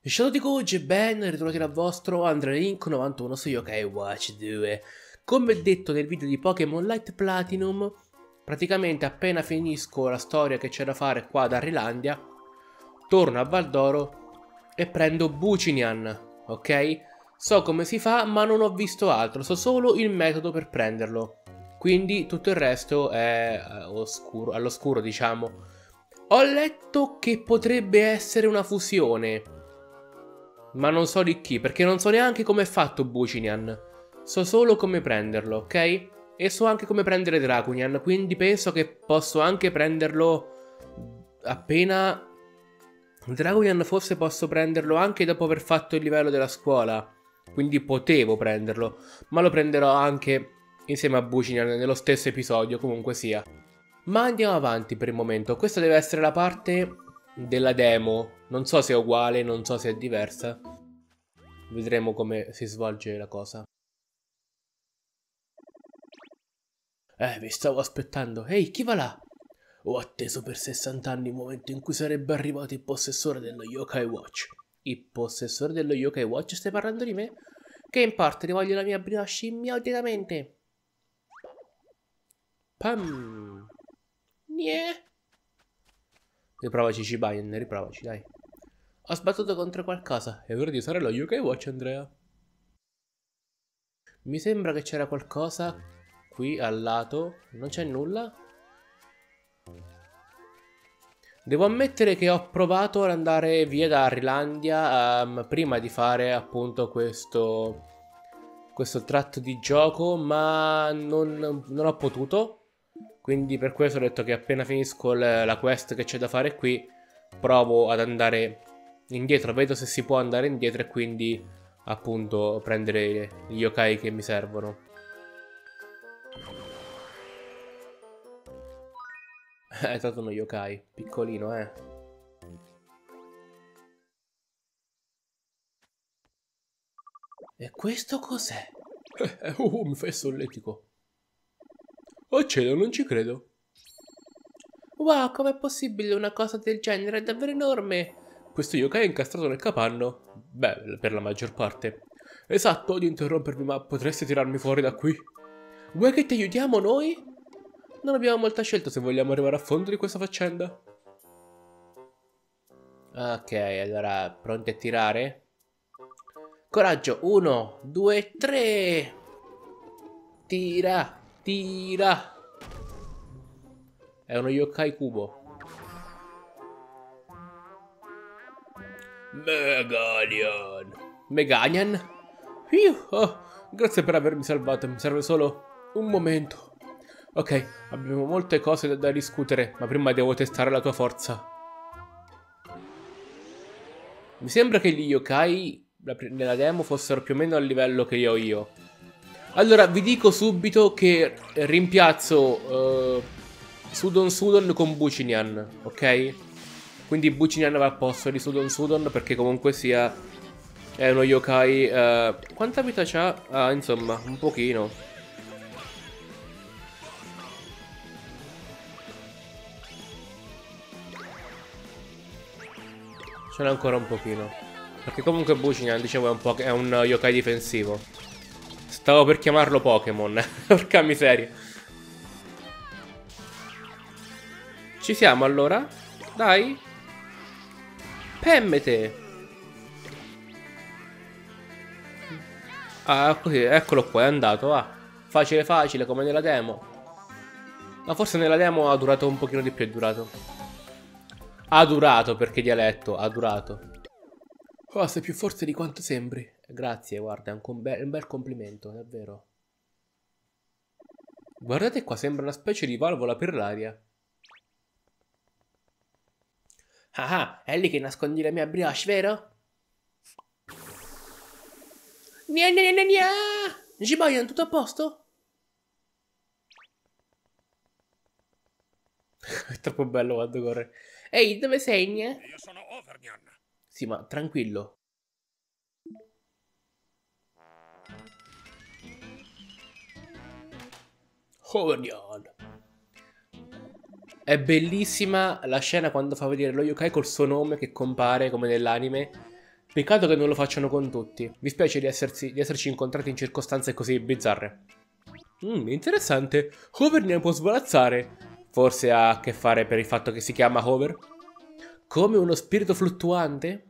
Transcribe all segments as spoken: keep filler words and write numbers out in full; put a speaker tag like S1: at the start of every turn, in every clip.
S1: Ciao a tutti, ben ritrovati dal vostro AndreLink novantuno su Yokai Watch due. Come detto nel video di Pokémon Light Platinum, praticamente appena finisco la storia che c'è da fare qua da Rilandia, torno a Valdoro e prendo Bucinian, ok? So come si fa, ma non ho visto altro, so solo il metodo per prenderlo. Quindi tutto il resto è oscuro, all'oscuro, diciamo. Ho letto che potrebbe essere una fusione, ma non so di chi, perché non so neanche come è fatto Bucinian. So solo come prenderlo, ok? E so anche come prendere Draconian, quindi penso che posso anche prenderlo appena... Draconian forse posso prenderlo anche dopo aver fatto il livello della scuola, quindi potevo prenderlo, ma lo prenderò anche insieme a Bucinian nello stesso episodio, comunque sia. Ma andiamo avanti per il momento, questa deve essere la parte della demo, non so se è uguale, non so se è diversa. Vedremo come si svolge la cosa. Eh, vi stavo aspettando. Ehi, chi va là? Ho atteso per sessanta anni il momento in cui sarebbe arrivato il possessore dello Yokai Watch. Il possessore dello Yokai Watch? Stai parlando di me? Che importa, rivoglio la mia brioche immediatamente. Pam. Nieh. Riprovaci, Cibayan, riprovaci, dai. Ho sbattuto contro qualcosa. È ora di usare lo Yokai Watch, Andrea. Mi sembra che c'era qualcosa qui al lato. Non c'è nulla. Devo ammettere che ho provato ad andare via da Rilandia um, prima di fare appunto questo, questo tratto di gioco, ma non, non ho potuto. Quindi per questo ho detto che appena finisco la quest che c'è da fare qui, provo ad andare indietro, vedo se si può andare indietro e quindi appunto prendere gli yokai che mi servono. È stato uno yokai, piccolino, eh. E questo cos'è? Eh, uh, mi fa il solletico. Oh cielo, non ci credo. Wow, com'è possibile una cosa del genere? È davvero enorme. Questo yokai è incastrato nel capanno? Beh, per la maggior parte. Esatto, odio interrompervi, ma potresti tirarmi fuori da qui? Vuoi che ti aiutiamo noi? Non abbiamo molta scelta se vogliamo arrivare a fondo di questa faccenda. Ok, allora, pronti a tirare? Coraggio, uno, due, tre! Tira, tira! È uno yokai cubo. Meganian. Meganian? Fiu, oh, grazie per avermi salvato, mi serve solo un momento. Ok, abbiamo molte cose da, da discutere, ma prima devo testare la tua forza. Mi sembra che gli yokai nella demo fossero più o meno al livello che ho io. Allora, vi dico subito che rimpiazzo uh, Sudon Sudon con Bucinian, ok? Quindi Bucinian va al posto di Sudon Sudon perché comunque sia è uno yokai... Uh, quanta vita c'ha? Ah, insomma, un pochino. Ce n'è ancora un pochino. Perché comunque Bucinian, dicevo, è un, po è un yokai difensivo. Stavo per chiamarlo Pokémon. Porca miseria. Ci siamo allora? Dai. Pemmete. Ah, così, eccolo qua, è andato, va. Facile facile, come nella demo. Ma forse nella demo ha durato un pochino di più, è durato. Ha durato, perché dialetto, ha durato. Oh, sei più forte di quanto sembri. Grazie, guarda, è un, be un bel complimento, davvero. Guardate qua, sembra una specie di valvola per l'aria. Ah ah, è lì che nascondi la mia brioche, vero? Nia nia nia nia! Jibayan, tutto a posto? È troppo bello quando corre. Ehi, dove sei, Nia?
S2: Io sono Overnian.
S1: Sì, ma tranquillo. Overnian. È bellissima la scena quando fa vedere lo yokai col suo nome che compare come nell'anime. Peccato che non lo facciano con tutti. Mi spiace di, essersi, di esserci incontrati in circostanze così bizzarre. Mmm, interessante. Hover ne può svolazzare. Forse ha a che fare per il fatto che si chiama Hover? Come uno spirito fluttuante?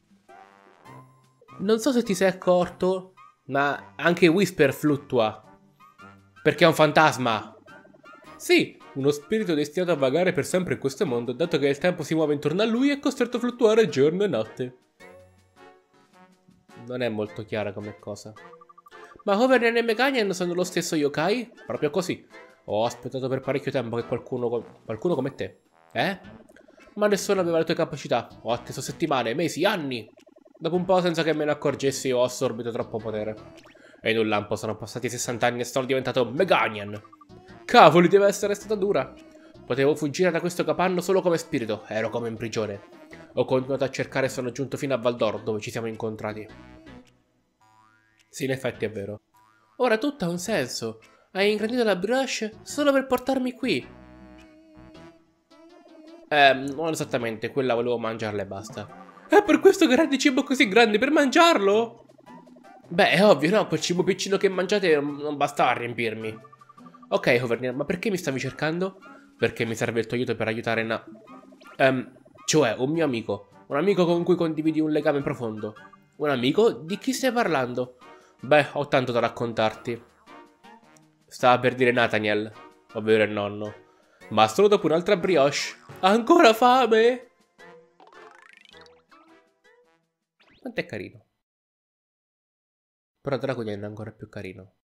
S1: Non so se ti sei accorto, ma anche Whisper fluttua. Perché è un fantasma. Sì, uno spirito destinato a vagare per sempre in questo mondo, dato che il tempo si muove intorno a lui è costretto a fluttuare giorno e notte. Non è molto chiara come cosa. Ma Hover e Meganian sono lo stesso yokai? Proprio così. Ho aspettato per parecchio tempo che qualcuno, qualcuno come te. Eh? Ma nessuno aveva le tue capacità. Ho atteso settimane, mesi, anni. Dopo un po', senza che me ne accorgessi, ho assorbito troppo potere. E in un lampo sono passati sessanta anni e sono diventato Meganian. Cavoli, deve essere stata dura. Potevo fuggire da questo capanno solo come spirito. Ero come in prigione. Ho continuato a cercare e sono giunto fino a Valdor, dove ci siamo incontrati. Sì, in effetti è vero. Ora tutto ha un senso. Hai ingrandito la brioche solo per portarmi qui. Eh, non esattamente, quella volevo mangiarla e basta. È per questo che rendi cibo così grande, per mangiarlo? Beh, è ovvio, no? Quel cibo piccino che mangiate non basta a riempirmi. Ok, Hovernier, ma perché mi stavi cercando? Perché mi serve il tuo aiuto per aiutare Na... Um, cioè, un mio amico. Un amico con cui condividi un legame profondo. Un amico? Di chi stai parlando? Beh, ho tanto da raccontarti. Stava per dire Nathaniel, ovvero il nonno. Ma solo dopo un'altra brioche. Ancora fame? Quanto è carino. Però Dragonian è ancora più carino.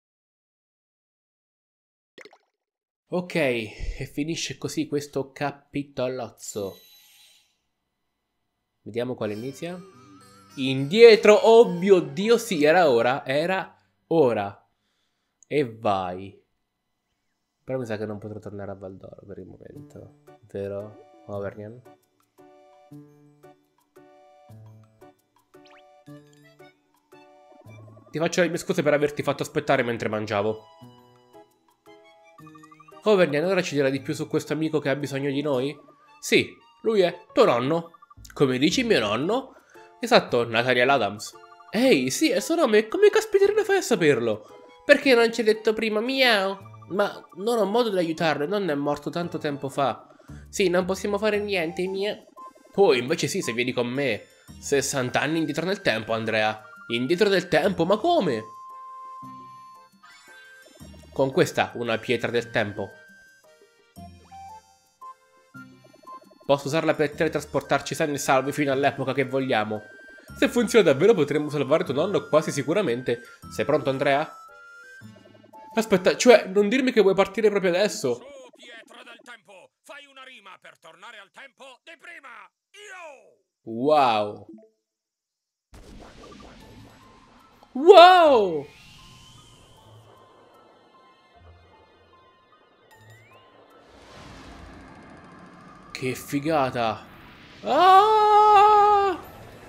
S1: Ok, e finisce così questo capitolozzo. Vediamo quale inizia. Indietro, oh mio Dio, sì, era ora, era ora. E vai. Però mi sa che non potrò tornare a Valdor per il momento. Vero, Overnian? Ti faccio le mie scuse per averti fatto aspettare mentre mangiavo. Overnian, ora ci dirà di più su questo amico che ha bisogno di noi? Sì, lui è tuo nonno. Come dici mio nonno? Esatto, Nathaniel Adams. Ehi, sì, è il suo nome, come caspita ne fai a saperlo? Perché non ci hai detto prima miau? Ma non ho modo di aiutarlo, il nonno è morto tanto tempo fa. Sì, non possiamo fare niente, mia. Poi invece sì, se vieni con me. sessanta anni indietro nel tempo, Andrea. Indietro nel tempo, ma come? Con questa, una pietra del tempo. Posso usarla per teletrasportarci sani e salvi fino all'epoca che vogliamo. Se funziona davvero potremmo salvare tuo nonno quasi sicuramente. Sei pronto, Andrea? Aspetta, cioè, non dirmi che vuoi partire proprio adesso?
S2: Su, pietra del tempo! Fai una rima per tornare al tempo di prima! Io!
S1: Wow! Wow! Che figata! Ah!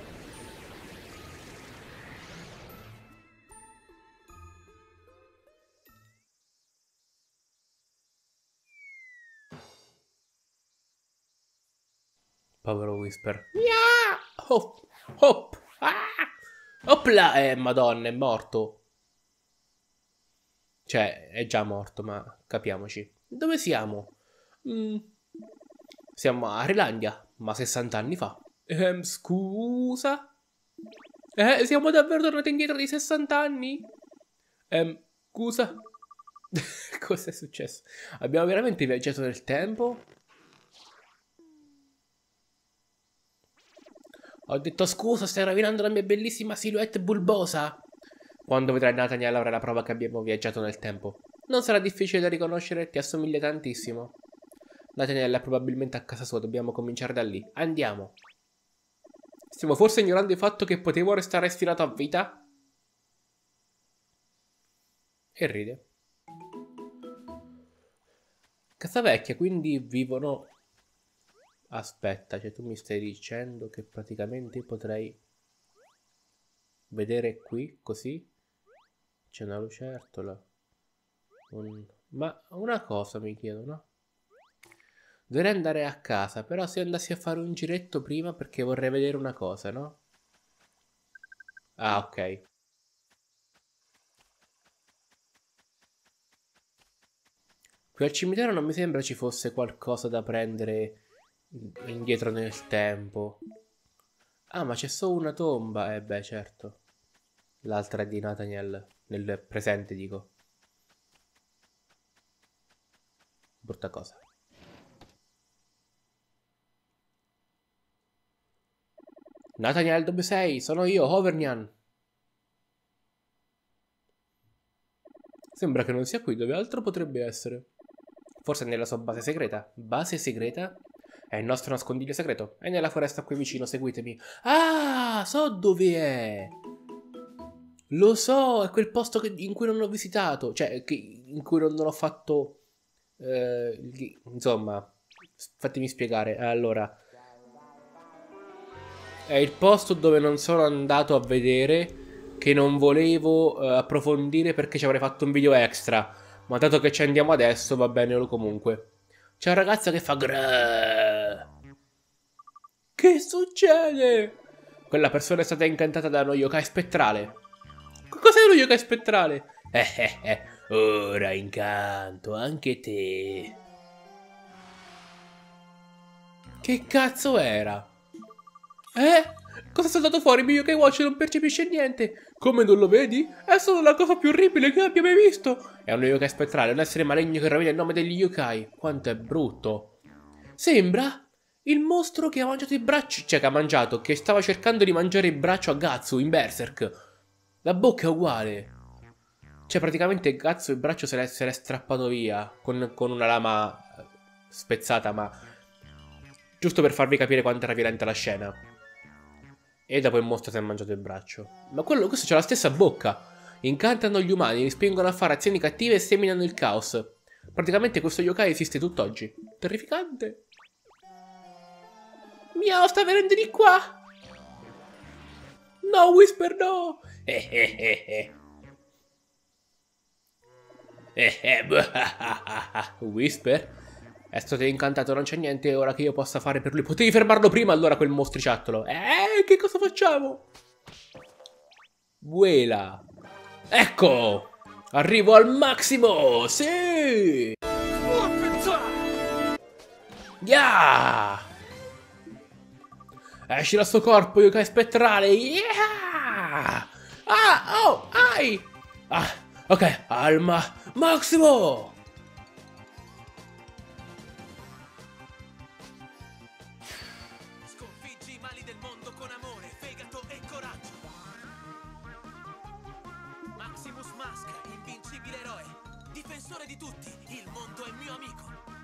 S1: Povero Whisper. Hop! Hop! Ah! Opla! Eh, madonna, è morto. Cioè, è già morto, ma capiamoci. Dove siamo? Mm. Siamo a Relandia, ma sessanta anni fa. Ehm, scusa? Eh, siamo davvero tornati indietro di sessanta anni? Ehm, scusa? Cos'è successo? Abbiamo veramente viaggiato nel tempo? Ho detto scusa, stai rovinando la mia bellissima silhouette bulbosa. Quando vedrai Nathaniel avrà la prova che abbiamo viaggiato nel tempo. Non sarà difficile da riconoscere, ti assomiglia tantissimo. Nathaniel è probabilmente a casa sua, dobbiamo cominciare da lì. Andiamo. Stiamo forse ignorando il fatto che potevo restare stirato a vita? E ride. Casa vecchia, quindi vivono... Aspetta, cioè tu mi stai dicendo che praticamente potrei vedere qui, così? C'è una lucertola. Un... Ma una cosa mi chiedo, no? Dovrei andare a casa, però se andassi a fare un giretto prima perché vorrei vedere una cosa, no? Ah, ok. Qui al cimitero non mi sembra ci fosse qualcosa da prendere indietro nel tempo. Ah, ma c'è solo una tomba. Eh beh, certo. L'altra è di Nathaniel. Nel presente, dico. Brutta cosa. Nathaniel, dove sei? Sono io, Hovernian. Sembra che non sia qui, dove altro potrebbe essere? Forse nella sua base segreta. Base segreta? È il nostro nascondiglio segreto. È nella foresta qui vicino, seguitemi. Ah, so dove è. Lo so, è quel posto che- in cui non ho visitato. Cioè, che- in cui non, non ho fatto... eh, ghi- insomma, s- fatemi spiegare. Allora, è il posto dove non sono andato a vedere, che non volevo eh, approfondire perché ci avrei fatto un video extra. Ma dato che ci andiamo adesso, va bene lo comunque. C'è un ragazzo che fa grrrr. Che succede? Quella persona è stata incantata da uno yokai spettrale. Co- Cos'è uno yokai spettrale? Eh eh eh, ora incanto anche te. Che cazzo era? Eh? Cosa è saltato fuori? Il mio yokai watch non percepisce niente. Come non lo vedi? È solo la cosa più orribile che abbia mai visto. È uno yokai spettrale, un essere maligno che rovina il nome degli yokai. Quanto è brutto. Sembra il mostro che ha mangiato i bracci, cioè che ha mangiato, che stava cercando di mangiare il braccio a Gatsu in Berserk. La bocca è uguale. Cioè praticamente Gatsu il braccio se l'è, se l'è strappato via con, con una lama eh, spezzata, ma giusto per farvi capire quanto era violenta la scena. E dopo il mostro si è mangiato il braccio. Ma quello, questo c'ha la stessa bocca. Incantano gli umani, li spingono a fare azioni cattive e seminano il caos. Praticamente questo yokai esiste tutt'oggi. Terrificante. Miao, sta venendo di qua! No, Whisper, no! Eh eh eh eh. Eh eh, Whisper? È stato incantato, non c'è niente ora che io possa fare per lui. Potevi fermarlo prima allora quel mostriciattolo. Eh, che cosa facciamo? Vuela. Ecco! Arrivo al massimo! Sì! Yeah! Esci dal suo corpo, yokai spettrale! Yeah! Ah! Oh! Ai! Ah! Ok, Alma Maximo!
S2: Sconfiggi i mali del mondo con amore, fegato e coraggio. Maximus Mask, invincibile eroe, difensore di tutti, il mondo è mio amico.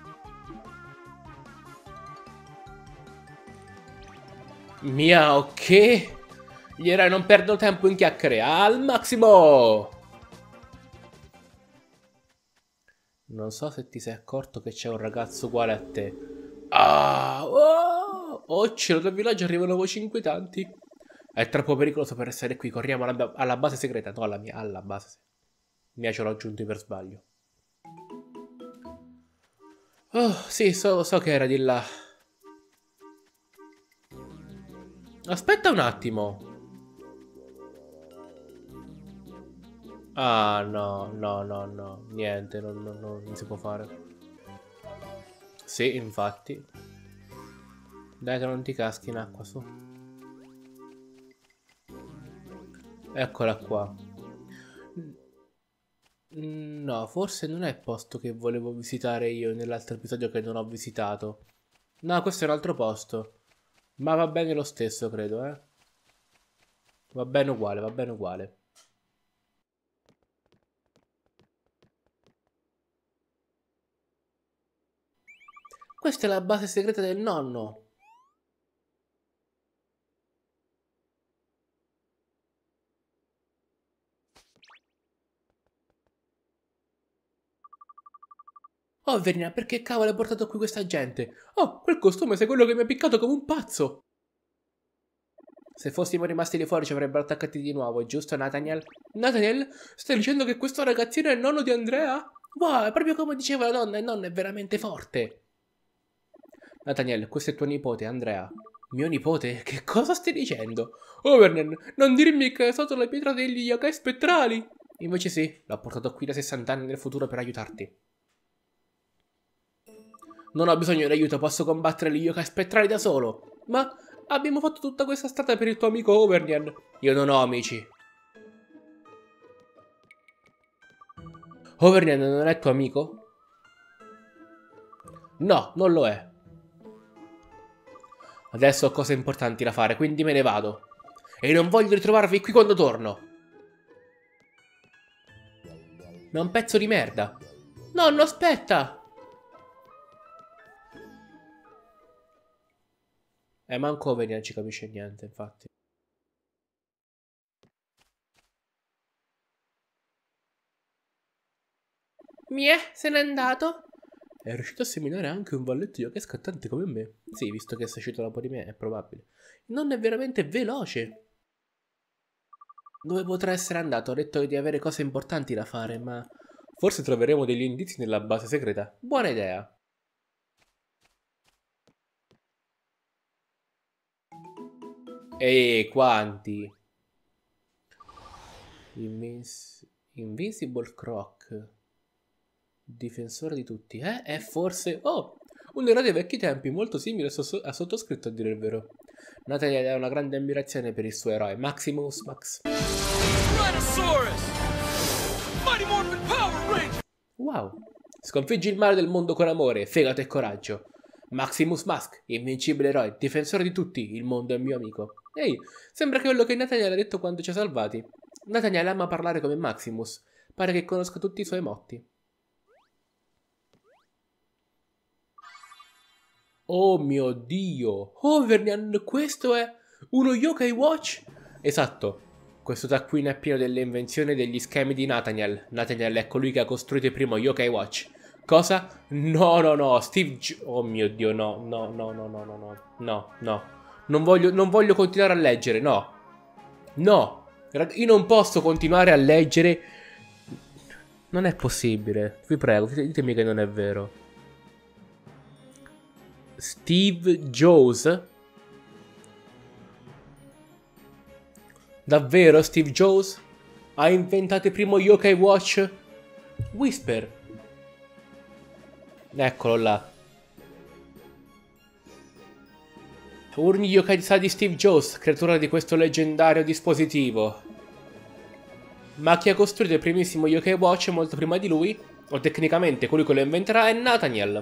S1: Miao, che? Gli eroi non perdono tempo in chiacchiere. Al massimo! Non so se ti sei accorto che c'è un ragazzo uguale a te. Ah! Oh! Oh, cielo, dal villaggio arrivano voci inquietanti. È troppo pericoloso per essere qui. Corriamo alla, alla base segreta. No, alla mia, alla base. Mia ce l'ho aggiunto per sbaglio. Oh, sì, so, so che era di là. Aspetta un attimo. Ah, no, no, no, no. Niente, non, non, non, non si può fare. Sì, infatti. Dai che non ti caschi in acqua, su. Eccola qua. No, forse non è il posto che volevo visitare io nell'altro episodio che non ho visitato. No, questo è un altro posto. Ma va bene lo stesso, credo, eh. Va bene uguale, va bene uguale. Questa è la base segreta del nonno. Oh, Verina, perché cavolo hai portato qui questa gente? Oh, quel costume sei quello che mi ha piccato come un pazzo. Se fossimo rimasti lì fuori ci avrebbero attaccati di nuovo, giusto Nathaniel? Nathaniel, stai dicendo che questo ragazzino è il nonno di Andrea? Wow, è proprio come diceva la nonna, il nonno è veramente forte. Nathaniel, questo è tuo nipote, Andrea. Mio nipote? Che cosa stai dicendo? Overnan, non dirmi che è stato la pietra degli yokai spettrali! Invece sì, l'ho portato qui da sessanta anni nel futuro per aiutarti. Non ho bisogno di aiuto, posso combattere gli yokai spettrali da solo. Ma abbiamo fatto tutta questa strada per il tuo amico Overnan. Io non ho amici. Overnan non è tuo amico? No, non lo è. Adesso ho cose importanti da fare, quindi me ne vado. E non voglio ritrovarvi qui quando torno. Ma è un pezzo di merda. Nonno, aspetta! Eh, manco Overnan ci capisce niente, infatti. Mieh, se n'è andato? È riuscito a seminare anche un valletto yokai scattante come me. Sì, visto che sei uscito dopo di me, è probabile. Non è veramente veloce. Dove potrà essere andato? Ho detto di avere cose importanti da fare, ma... Forse troveremo degli indizi nella base segreta. Buona idea. Ehi, quanti? Invins... Invincible Croc. Difensore di tutti, eh? È forse... Oh! Un eroe dei vecchi tempi, molto simile a, so a sottoscritto a dire il vero. Nathaniel ha una grande ammirazione per il suo eroe, Maximus Max. Wow! Sconfiggi il male del mondo con amore, fegato e coraggio. Maximus Mask, invincibile eroe, difensore di tutti, il mondo è mio amico. Ehi, sembra che quello che Nathaniel ha detto quando ci ha salvati. Nathaniel ama parlare come Maximus, pare che conosca tutti i suoi motti. Oh mio Dio! Overnan, questo è uno Yokai Watch? Esatto. Questo taccuino è pieno delle invenzioni e degli schemi di Nathaniel. Nathaniel è colui che ha costruito il primo Yokai Watch. Cosa? No, no, no. Steve J... Oh mio Dio, no. No, no, no, no, no, no. No, no. Non voglio, non voglio continuare a leggere, no. No. Io non posso continuare a leggere. Non è possibile. Vi prego, ditemi che non è vero. Steve Jobs? Davvero Steve Jobs? Ha inventato il primo Yokai Watch? Whisper. Eccolo là. Urni Yokai sa di Steve Jobs, creatura di questo leggendario dispositivo. Ma chi ha costruito il primissimo Yokai Watch molto prima di lui, o tecnicamente colui che lo inventerà, è Nathaniel.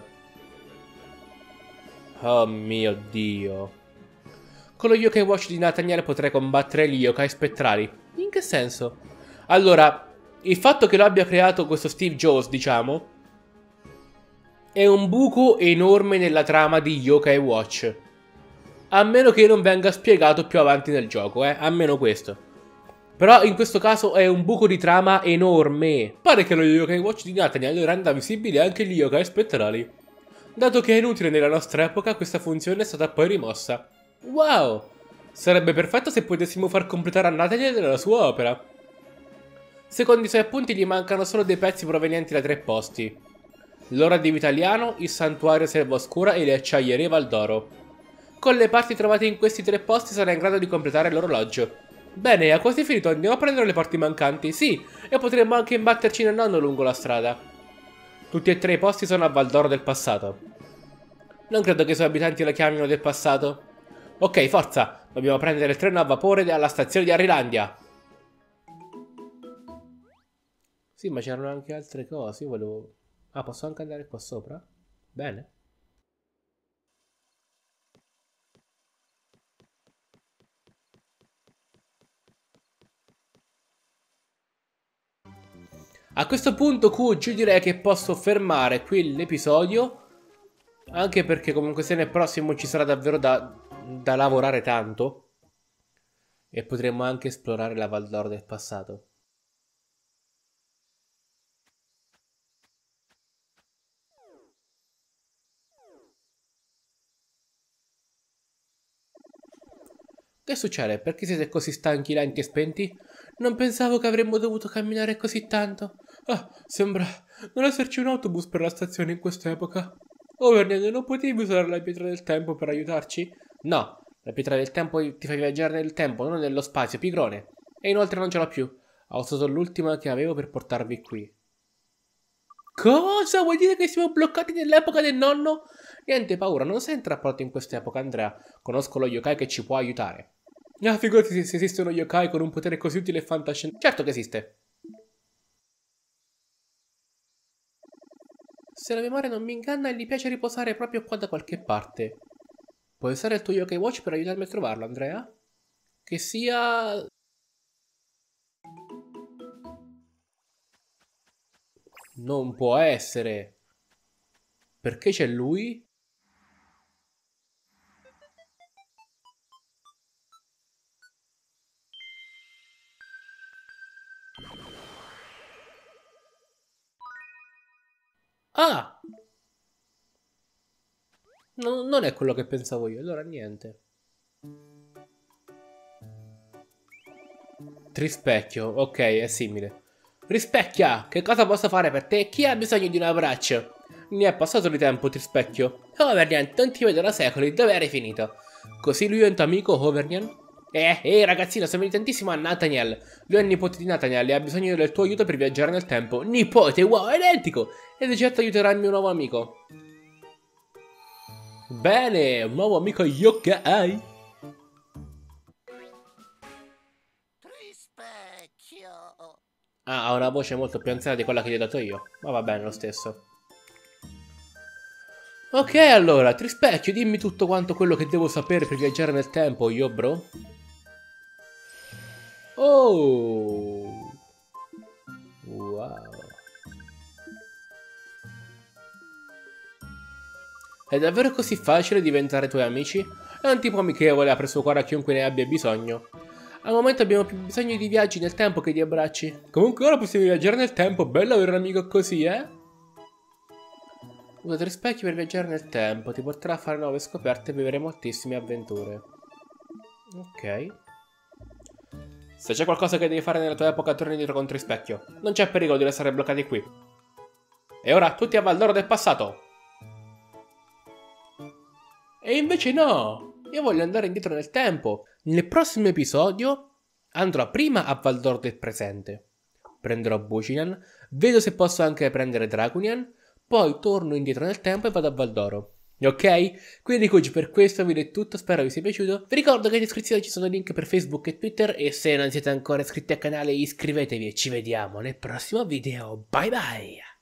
S1: Oh mio Dio. Con lo Yokai Watch di Nathaniel potrei combattere gli yokai spettrali. In che senso? Allora, il fatto che lo abbia creato questo Steve Jobs, diciamo, è un buco enorme nella trama di Yokai Watch. A meno che non venga spiegato più avanti nel gioco, eh. Almeno questo. Però in questo caso è un buco di trama enorme. Pare che lo Yokai Watch di Nathaniel renda visibili anche gli yokai spettrali. Dato che è inutile nella nostra epoca, questa funzione è stata poi rimossa. Wow! Sarebbe perfetto se potessimo far completare a Nathaniel la sua opera. Secondo i suoi appunti gli mancano solo dei pezzi provenienti da tre posti. L'ora di Vitaliano, il santuario Selva Oscura e le acciaierie Valdoro. Con le parti trovate in questi tre posti sarà in grado di completare l'orologio. Bene, ha quasi finito, andiamo a prendere le parti mancanti, sì, e potremmo anche imbatterci nel nonno lungo la strada. Tutti e tre i posti sono a Valdoro del passato. Non credo che i suoi abitanti la chiamino del passato. Ok, forza, dobbiamo prendere il treno a vapore alla stazione di Arrilandia. Sì, ma c'erano anche altre cose, io volevo... Ah, posso anche andare qua sopra? Bene. A questo punto, Kuj, direi che posso fermare qui l'episodio. Anche perché comunque se nel prossimo ci sarà davvero da, da lavorare tanto. E potremo anche esplorare la Val d'Oro del passato. Che succede? Perché siete così stanchi, lenti e spenti? Non pensavo che avremmo dovuto camminare così tanto. Ah, sembra non esserci un autobus per la stazione in quest'epoca. Overnan, non potevi usare la pietra del tempo per aiutarci? No, La pietra del tempo ti fa viaggiare nel tempo, non nello spazio, pigrone. E inoltre non ce l'ho più. Ho usato l'ultima che avevo per portarvi qui. Cosa? Vuol dire che siamo bloccati nell'epoca del nonno? Niente paura, non sei intrappato in quest'epoca, Andrea. Conosco lo yokai che ci può aiutare. Ah, figurati se esiste uno yokai con un potere così utile e fantascientifico. Certo che esiste. Se la memoria non mi inganna, gli piace riposare proprio qua da qualche parte. Puoi usare il tuo Yokai Watch per aiutarmi a trovarlo, Andrea? Che sia... Non può essere. Perché c'è lui? Ah! No, non è quello che pensavo io, allora niente. Trispecchio, ok, è simile. Rispecchia! Che cosa posso fare per te? Chi ha bisogno di un abbraccio? Ne è passato di tempo, Trispecchio. Overnian, non ti vedo da secoli, dove eri finito? Così lui è un tuo amico, Overnian? Eh, eh, ragazzino, somigli tantissimo a Nathaniel. Lui è il nipote di Nathaniel e ha bisogno del tuo aiuto per viaggiare nel tempo. Nipote, wow, è identico! E di certo aiuterà il mio nuovo amico. Bene, un nuovo amico yokai.
S3: Trispecchio.
S1: Ah, ha una voce molto più anziana di quella che gli ho dato io. Ma va bene lo stesso. Ok, allora, Trispecchio, dimmi tutto quanto quello che devo sapere per viaggiare nel tempo, io bro. Oh! Wow. È davvero così facile diventare tuoi amici? È un tipo amichevole, apre il suo cuore a chiunque ne abbia bisogno. Al momento abbiamo più bisogno di viaggi nel tempo che di abbracci. Comunque ora possiamo viaggiare nel tempo, bello avere un amico così, eh? Usa tre specchi per viaggiare nel tempo, ti porterà a fare nuove scoperte e vivere moltissime avventure. Ok. Se c'è qualcosa che devi fare nella tua epoca, torni indietro con Trispecchio. Non c'è pericolo di restare bloccati qui. E ora tutti a Valdoro del passato. E invece no, io voglio andare indietro nel tempo. Nel prossimo episodio andrò prima a Valdor del presente. Prenderò Bucinian, vedo se posso anche prendere Draconian, poi torno indietro nel tempo e vado a Valdoro. Ok? Quindi Kuj, per questo video è tutto, spero vi sia piaciuto. Vi ricordo che in descrizione ci sono link per Facebook e Twitter e se non siete ancora iscritti al canale iscrivetevi e ci vediamo nel prossimo video. Bye bye!